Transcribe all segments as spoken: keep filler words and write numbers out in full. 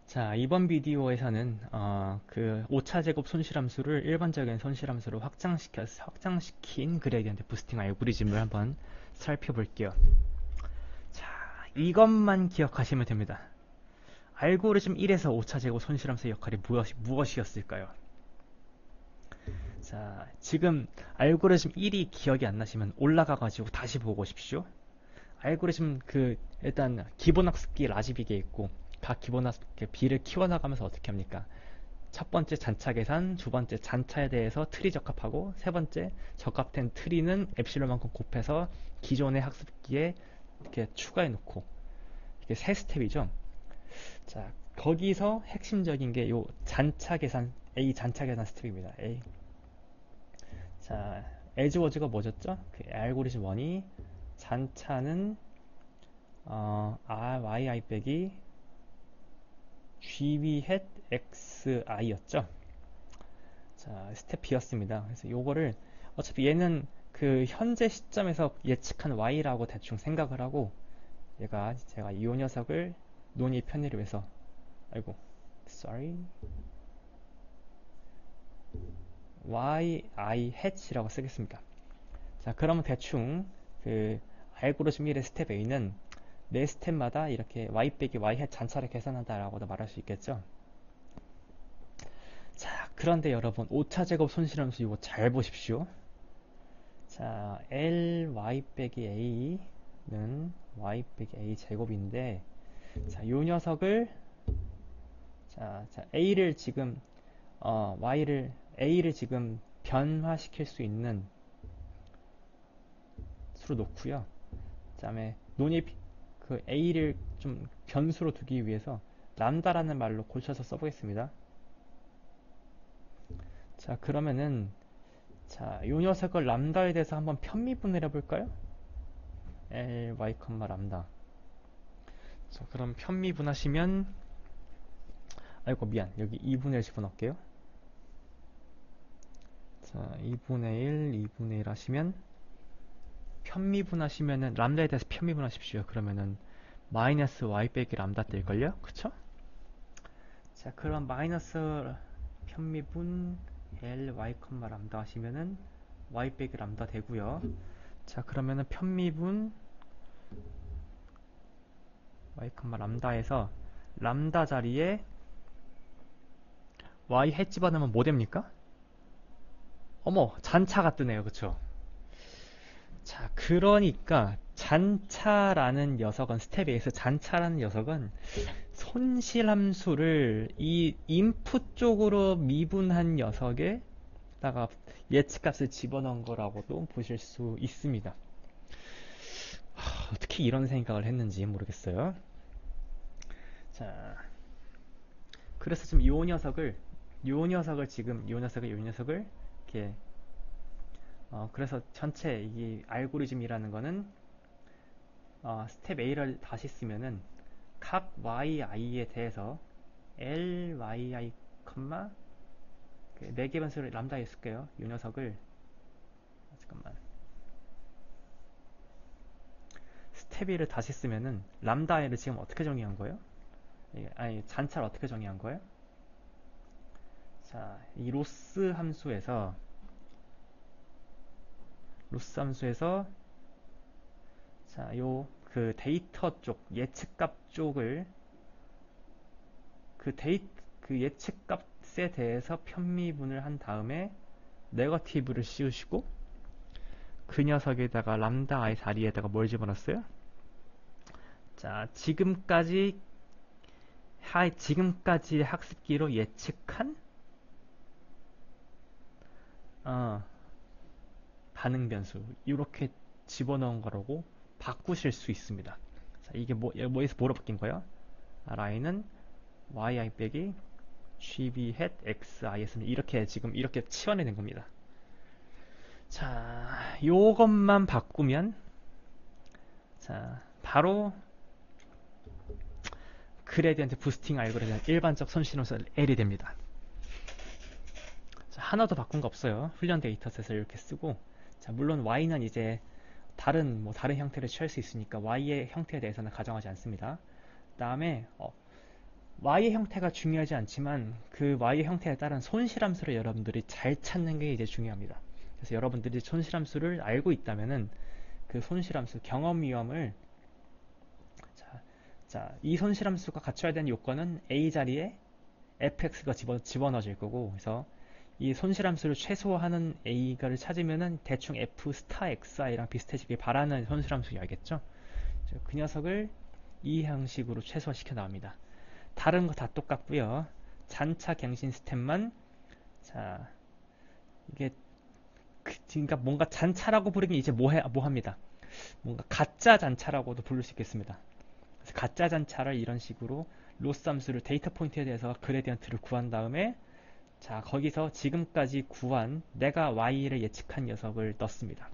자, 이번 비디오에서는 어, 그 오차 제곱 손실함수를 일반적인 손실함수로 확장시켜, 확장시킨 그레디언트 부스팅 알고리즘을 한번 살펴볼게요. 자, 이것만 기억하시면 됩니다. 알고리즘 일에서 오차 제곱 손실함수의 역할이 무엇, 무엇이었을까요? 자, 지금 알고리즘 일이 기억이 안 나시면 올라가가지고 다시 보고 오십시오. 알고리즘 그 일단 기본 학습기 라지비게 있고 각 기본 학습기 B를 키워나가면서 어떻게 합니까? 첫 번째 잔차 계산, 두 번째 잔차에 대해서 트리 적합하고 세 번째 적합된 트리는 엡실론만큼 곱해서 기존의 학습기에 이렇게 추가해 놓고 이게 세 스텝이죠. 자, 거기서 핵심적인 게 요 잔차 계산 A 잔차 계산 스텝입니다. A. 자, 에즈워즈가 뭐였죠? 그 알고리즘 일이 잔차는 어, R, yi 빼기 gv hat xi였죠. 자, 스텝 B였습니다. 그래서 요거를 어차피 얘는 그 현재 시점에서 예측한 y라고 대충 생각을 하고 얘가 제가 이 녀석을 논의 편의를 위해서 아이고 sorry yi hat이라고 쓰겠습니다. 자, 그러면 대충 그 알고리즘 일의 스텝 A는 네 스텝마다 이렇게 y 빼기 y hat 잔차를 계산한다라고도 말할 수 있겠죠. 자, 그런데 여러분 오차 제곱 손실함수 이거 잘 보십시오. 자, ly 빼기 a는 y 빼기 a 제곱인데 자, 요 녀석을 자, 자 a를 지금 어, y를 a를 지금 변화시킬 수 있는 수로 놓고요. 그다음에 논의 그 a를 좀 변수로 두기 위해서 람다라는 말로 고쳐서 써보겠습니다. 자, 그러면은 자, 요 녀석을 람다에 대해서 한번 편미분을 해볼까요? ly, 람다. 자, 그럼 편미분하시면 아이고 미안 여기 이분의 일 집어넣을게요. 자, 이분의 일, 이분의 일 하시면 편미분하시면은 람다에 대해서 편미분하십시오. 그러면은 마이너스 y 빼기 람다 뜰걸요? 그쵸? 자, 그럼 마이너스 편미분 ly, 람다 하시면은 y 빼기 람다 되고요. 자, 그러면은 편미분 y, 람다에서 람다 자리에 y 해 집어넣으면 뭐 됩니까? 어머, 잔차가 뜨네요. 그쵸? 자, 그러니까 잔차라는 녀석은 스텝 A에서 잔차라는 녀석은 손실함수를 이 인풋 쪽으로 미분한 녀석에다가 예측값을 집어넣은 거라고도 보실 수 있습니다. 하, 어떻게 이런 생각을 했는지 모르겠어요. 자, 그래서 지금 요 녀석을 요 녀석을 지금 요 녀석을 요 녀석을 이렇게 어, 그래서 전체 이 알고리즘이라는 거는 어, 스텝 A를 다시 쓰면은 각 yi에 대해서 ly, 네 개 변수를 람다에 쓸게요. 이 녀석을 잠깐만 스텝 A를 다시 쓰면은 람다를 지금 어떻게 정의한 거예요? 아니 잔차를 어떻게 정의한 거예요? 자, 이 로스 함수에서 로스 함수에서 자, 요 그 데이터 쪽 예측값 쪽을 그 데이 그 예측값에 대해서 편미분을 한 다음에 네거티브를 씌우시고 그 녀석에다가 람다 i 자리에다가 뭘 집어넣었어요? 자, 지금까지 하, 지금까지의 학습기로 예측한 어, 반응 변수 이렇게 집어넣은 거라고 바꾸실 수 있습니다. 자, 이게 뭐, 뭐에서 뭐로 바뀐 거예요? ri는 yi 빼기 gv hat xi였습니다. 이렇게 지금 이렇게 치환해낸 겁니다. 자, 요것만 바꾸면 자, 바로 그레디언트 부스팅 알고리즘 일반적 손실함수 L이 됩니다. 자, 하나도 바꾼 거 없어요. 훈련 데이터셋을 이렇게 쓰고 자, 물론 y는 이제 다른 뭐 다른 형태를 취할 수 있으니까 y의 형태에 대해서는 가정하지 않습니다. 그 다음에 어, y의 형태가 중요하지 않지만 그 y의 형태에 따른 손실함수를 여러분들이 잘 찾는 게 이제 중요합니다. 그래서 여러분들이 손실함수를 알고 있다면은 그 손실함수 경험 위험을 자, 자, 이 손실함수가 갖춰야 되는 요건은 a 자리에 fx가 집어, 집어넣어질 거고, 그래서 이 손실함수를 최소화하는 a가를 찾으면은 대충 f 스타 xi랑 비슷해지길 바라는 손실함수 알겠죠? 그 녀석을 이 형식으로 최소화시켜 나옵니다. 다른 거 다 똑같고요. 잔차 갱신 스텝만 자 이게 그, 그러니까 뭔가 잔차라고 부르긴 이제 뭐해 뭐합니다. 뭔가 가짜 잔차라고도 부를 수 있겠습니다. 그래서 가짜 잔차를 이런 식으로 로스 함수를 데이터 포인트에 대해서 그레디언트를 구한 다음에 자 거기서 지금까지 구한 내가 y를 예측한 녀석을 넣습니다.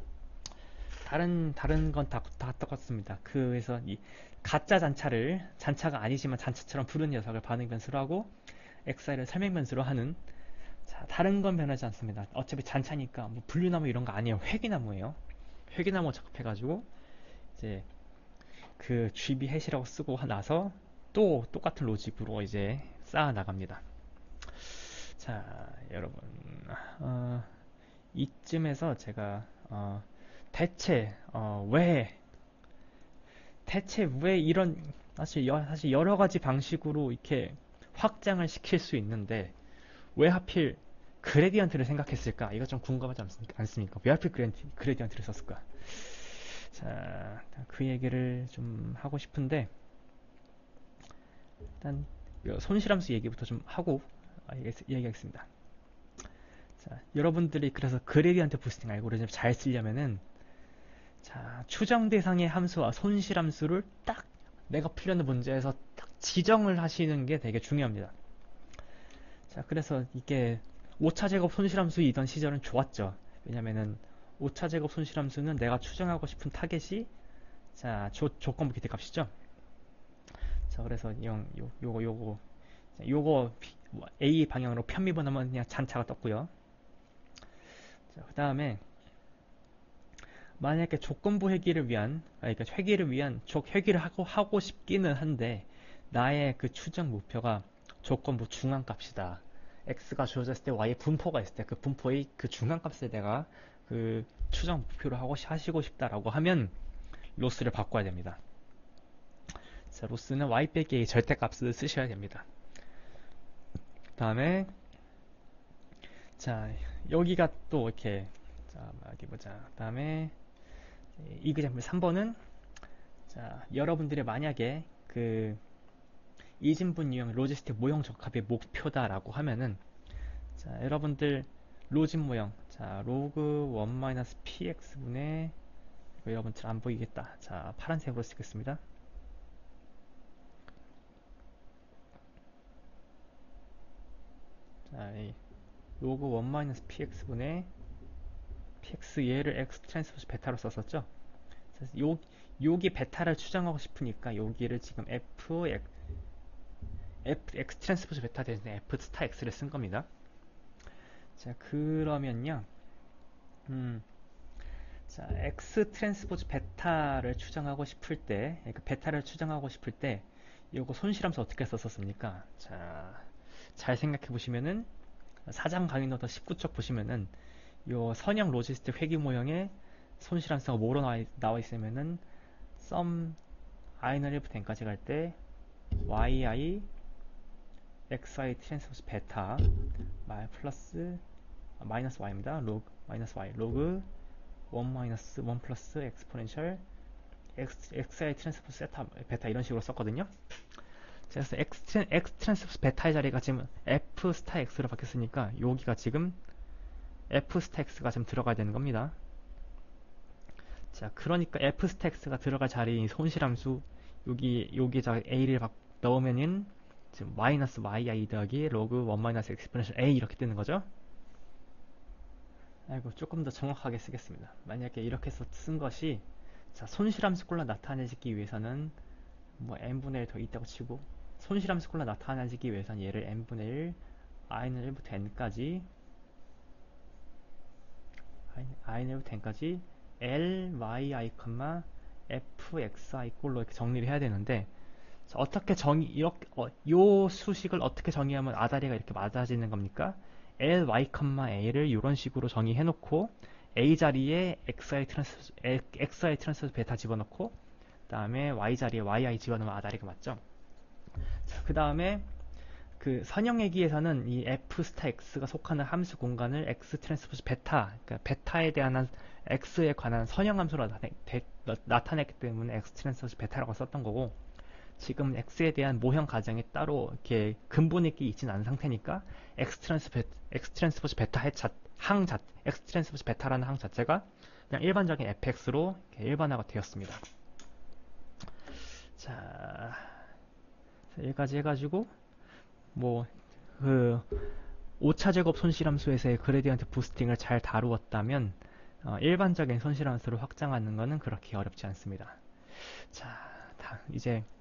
다른 다른 건 다 다 똑같습니다. 그래서 이 가짜 잔차를 잔차가 아니지만 잔차처럼 부른 녀석을 반응 변수로 하고 엑스아이를 설명 변수로 하는 자 다른 건 변하지 않습니다. 어차피 잔차니까 뭐 분류나무 이런 거 아니에요. 회귀나무예요. 회귀나무 작업해가지고 이제 그 지비 해시라고 쓰고 나서 또 똑같은 로직으로 이제 쌓아 나갑니다. 자 여러분 어, 이쯤에서 제가 어, 대체 어, 왜 대체 왜 이런 사실, 여, 사실 여러 가지 방식으로 이렇게 확장을 시킬 수 있는데 왜 하필 그레디언트를 생각했을까? 이거 좀 궁금하지 않습니까? 왜 하필 그레디, 그레디언트를 썼을까? 자, 그 얘기를 좀 하고 싶은데 일단 손실함수 얘기부터 좀 하고 얘기하겠습니다. 자, 여러분들이 그래서 그레디언트 부스팅 알고리즘을 잘 쓰려면은 자, 추정 대상의 함수와 손실함수를 딱 내가 풀려는 문제에서 딱 지정을 하시는 게 되게 중요합니다. 자, 그래서 이게 오차 제곱 손실함수이던 시절은 좋았죠. 왜냐면은 오차 제곱 손실함수는 내가 추정하고 싶은 타겟이 자, 조, 조건부 기대값이죠. 자, 그래서 요, 요, 요거 요거 요거 A 방향으로 편미분하면 그냥 잔차가 떴고요. 자, 그 다음에 만약에 조건부 회귀를 위한, 그러니까 회귀를 위한 회귀를 하고 하고 싶기는 한데 나의 그 추정 목표가 조건부 중앙값이다. x가 주어졌을 때 y의 분포가 있을 때 그 분포의 그 중앙값을 내가 그 추정 목표로 하고 하시고 싶다라고 하면 로스를 바꿔야 됩니다. 자, 로스는 y 빼기 a 절대값을 쓰셔야 됩니다. 그 다음에 자 여기가 또 이렇게 자 어디 보자. 그 다음에 이그젬플 삼 번은 자, 여러분들이 만약에 그 이진분 유형 로지스틱 모형 적합의 목표다라고 하면은 자, 여러분들 로진 모형 자, 로그 일 px분의 여러분들 안 보이겠다. 자, 파란색으로 쓰겠습니다. 자, 이 로그 일 px분의 px 얘를 x 트랜스포즈 베타로 썼었죠. 요, 여기 베타를 추정하고 싶으니까 여기를 지금 f f x 트랜스포즈 베타 대신에 f 스타 x를 쓴 겁니다. 자, 그러면요. 음, 자, x 트랜스포즈 베타를 추정하고 싶을 때, 그러니까 베타를 추정하고 싶을 때, 이거 손실함수 어떻게 썼었습니까? 자, 잘 생각해 보시면은, 사장 강의 노트 십구 쪽 보시면은, 요 선형 로지스틱 회귀 모형에 손실함수가 뭐로 나와, 나와 있으면은, 썸 i는 일부터 n까지 갈 때, yi, xi 트랜스포즈 베타, 말 플러스, 아, 마이너스 y입니다. 로그, 마이너스 y, 로그, 일 마이너스 일 플러스 엑스포넨셜 x, xi 트랜스포스 세타 베타 이런 식으로 썼거든요. 그래서 x, 트랜, x 트랜스포스 베타의 자리가 지금 f 스타 x로 바뀌었으니까 여기가 지금 f 스타 x가 지금 들어가야 되는 겁니다. 자, 그러니까 f 스타 x가 들어갈 자리인 손실함수 여기 여기에다가 a를 넣으면은 지금 마이너스 yi 더하기 로그 일 마이너스 엑스포넨셜 a 이렇게 뜨는 거죠. 아이고 조금 더 정확하게 쓰겠습니다. 만약에 이렇게 해서 쓴 것이 자, 손실함수꼴로 나타내기 위해서는 뭐 n분의 일 더 있다고 치고 손실함수꼴로 나타내기 위해서는 얘를 n분의 일 i는 일부터 n까지 i는 일부터 n까지 l, yi, fxi 꼴로 이렇게 정리를 해야 되는데 자, 어떻게 정의, 이렇게, 어, 요 수식을 어떻게 정의하면 아다리가 이렇게 맞아지는 겁니까? ly, a를 이런 식으로 정의해놓고, a 자리에 xi 트랜스, xi 트랜스 베타 집어넣고, 그 다음에 y 자리에 yi 집어넣으면 아다리가 맞죠? 그 다음에 그 선형얘기에서는 이 f 스타 x가 속하는 함수 공간을 x 트랜스포즈 베타, 그러니까 베타에 대한 한 x에 관한 선형함수로 나타내, 대, 나타냈기 때문에 x 트랜스포즈 베타라고 썼던 거고, 지금 x에 대한 모형 가정이 따로 이렇게 근본있게 있진 않은 상태니까 x 트랜스 베, x 트랜스포즈 베타 의 자, 항 자, x 트랜스포즈 베타라는 항 자체가 그냥 일반적인 fx로 일반화가 되었습니다. 자, 여기까지 해가지고 뭐 그 오 차 제곱 손실함수에서의 그레디언트 부스팅을 잘 다루었다면 어, 일반적인 손실함수를 확장하는 것은 그렇게 어렵지 않습니다. 자, 다 이제